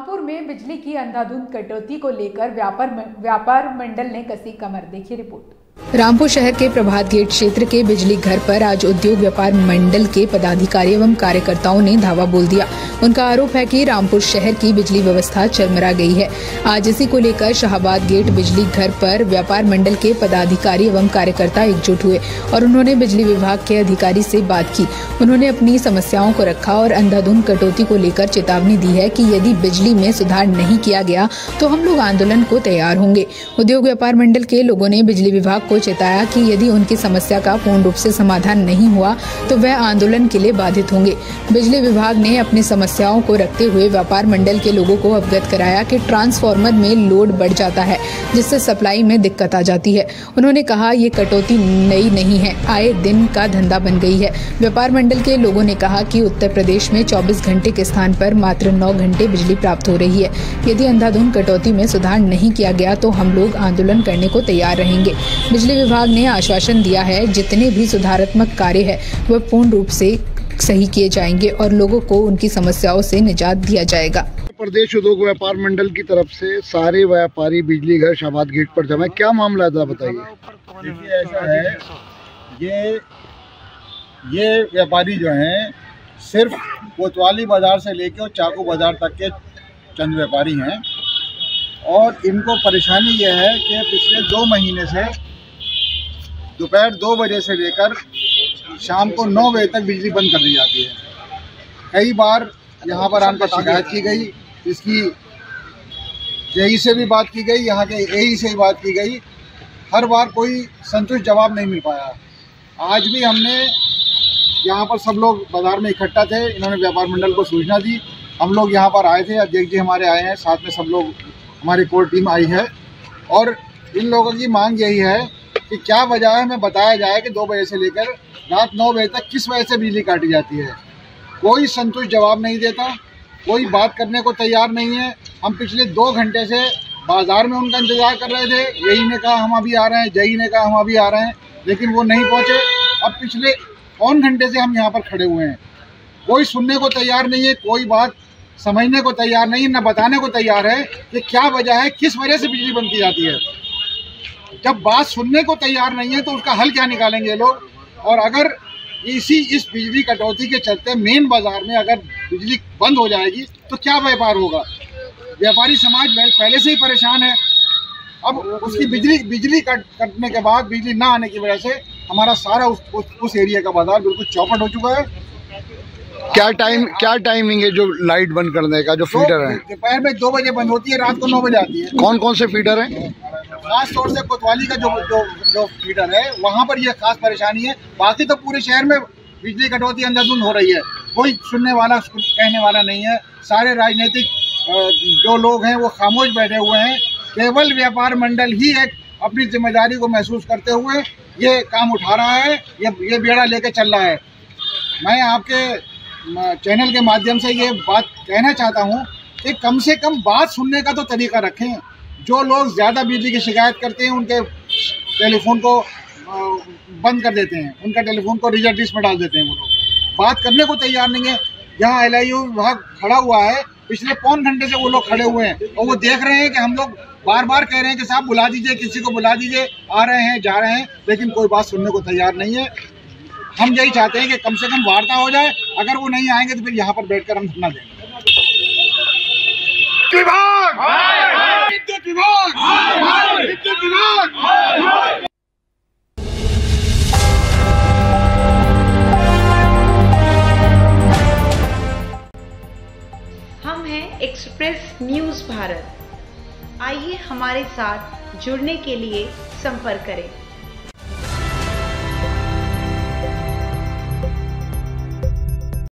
रामपुर में बिजली की अंधाधुंध कटौती को लेकर व्यापार मंडल ने कसी कमर। देखिए रिपोर्ट। रामपुर शहर के प्रभात गेट क्षेत्र के बिजली घर पर आज उद्योग व्यापार मंडल के पदाधिकारी एवं कार्यकर्ताओं ने धावा बोल दिया। उनका आरोप है कि रामपुर शहर की बिजली व्यवस्था चरमरा गई है। आज इसी को लेकर शाहबाद गेट बिजली घर पर व्यापार मंडल के पदाधिकारी एवं कार्यकर्ता एकजुट हुए और उन्होंने बिजली विभाग के अधिकारी से बात की। उन्होंने अपनी समस्याओं को रखा और अंधाधुंध कटौती को लेकर चेतावनी दी है कि यदि बिजली में सुधार नहीं किया गया तो हम लोग आंदोलन को तैयार होंगे। उद्योग व्यापार मंडल के लोगों ने बिजली विभाग को चेताया कि यदि उनकी समस्या का पूर्ण रूप से समाधान नहीं हुआ तो वह आंदोलन के लिए बाधित होंगे। बिजली विभाग ने अपनी समस्याओं को रखते हुए व्यापार मंडल के लोगों को अवगत कराया कि ट्रांसफार्मर में लोड बढ़ जाता है जिससे सप्लाई में दिक्कत आ जाती है। उन्होंने कहा ये कटौती नई नहीं है, आए दिन का धंधा बन गई है। व्यापार मंडल के लोगों ने कहा कि उत्तर प्रदेश में 24 घंटे के स्थान पर मात्र 9 घंटे बिजली प्राप्त हो रही है। यदि अंधाधुंध कटौती में सुधार नहीं किया गया तो हम लोग आंदोलन करने को तैयार रहेंगे। बिजली विभाग ने आश्वासन दिया है जितने भी सुधारात्मक कार्य है वह पूर्ण रूप से सही किए जाएंगे और लोगों को उनकी समस्याओं से निजात दिया जाएगा। प्रदेश उद्योग व्यापार मंडल की तरफ से सारे व्यापारी बिजली घर शाहबाद गेट पर जमा, क्या मामला था बताइए। देखिए ऐसा है, ये व्यापारी जो हैं सिर्फ कोतवाली बाजार से लेकर और चाकू बाजार तक के चंद व्यापारी हैं और इनको परेशानी ये है कि पिछले 2 महीने से दोपहर 2 बजे से लेकर शाम को 9 बजे तक बिजली बंद कर दी जाती है। कई बार यहाँ पर आकर शिकायत की गई, इसकी जेई से भी बात की गई, यहाँ के एई से भी बात की गई, हर बार कोई संतुष्ट जवाब नहीं मिल पाया। आज भी हमने यहाँ पर सब लोग बाज़ार में इकट्ठा थे, इन्होंने व्यापार मंडल को सूचना दी, हम लोग यहाँ पर आए थे, अध्यक्ष जी हमारे आए हैं, साथ में सब लोग हमारी कोर टीम आई है और इन लोगों की मांग यही है कि क्या वजह है, हमें बताया जाए कि 2 बजे से लेकर रात 9 बजे तक किस वजह से बिजली काटी जाती है। कोई संतुष्ट जवाब नहीं देता, कोई बात करने को तैयार नहीं है। हम पिछले 2 घंटे से बाज़ार में उनका इंतज़ार कर रहे थे, यही ने कहा हम अभी आ रहे हैं, जई ने कहा हम अभी आ रहे हैं, लेकिन वो नहीं पहुँचे। अब पिछले 3 घंटे से हम यहाँ पर खड़े हुए हैं, कोई सुनने को तैयार नहीं है, कोई बात समझने को तैयार नहीं है, न बताने को तैयार है कि क्या वजह है, किस वजह से बिजली बंद की जाती है। जब बात सुनने को तैयार नहीं है तो उसका हल क्या निकालेंगे लोग। और अगर इस बिजली कटौती के चलते मेन बाजार में अगर बिजली बंद हो जाएगी तो क्या व्यापार होगा। व्यापारी समाज पहले से ही परेशान है, अब उसकी बिजली कटने के बाद बिजली ना आने की वजह से हमारा सारा उस एरिया का बाजार बिल्कुल चौपट हो चुका है। क्या टाइमिंग है जो लाइट बंद करने का, जो फीडर है? दोपहर में 2 बजे बंद होती है, रात को 9 बजे आती है। कौन कौन से फीडर हैं? खास तौर से कोतवाली का जो फीडर है वहाँ पर यह खास परेशानी है। बाकी तो पूरे शहर में बिजली कटौती अंधाधुंध हो रही है, कोई सुनने वाला कहने वाला नहीं है। सारे राजनीतिक जो लोग हैं वो खामोश बैठे हुए हैं। केवल व्यापार मंडल ही एक अपनी जिम्मेदारी को महसूस करते हुए ये काम उठा रहा है, ये बेड़ा लेके चल रहा है। मैं आपके चैनल के माध्यम से ये बात कहना चाहता हूँ कि कम से कम बात सुनने का तो तरीका रखें। जो लोग ज़्यादा बिजली की शिकायत करते हैं उनके टेलीफोन को बंद कर देते हैं, उनका टेलीफोन को रिजर्व लिस्ट में डाल देते हैं। वो लोग बात करने को तैयार नहीं है। यहाँ LIU विभाग खड़ा हुआ है, पिछले 3 घंटे से वो लोग खड़े हुए हैं और वो देख रहे हैं कि हम लोग बार बार कह रहे हैं कि साहब बुला दीजिए, किसी को बुला दीजिए, आ रहे हैं जा रहे हैं, लेकिन कोई बात सुनने को तैयार नहीं है। हम यही चाहते हैं कि कम से कम वार्ता हो जाए। अगर वो नहीं आएंगे तो फिर यहाँ पर बैठकर हम धरना देंगे। हम हैं एक्सप्रेस न्यूज़ भारत। आइए हमारे साथ जुड़ने के लिए संपर्क करें।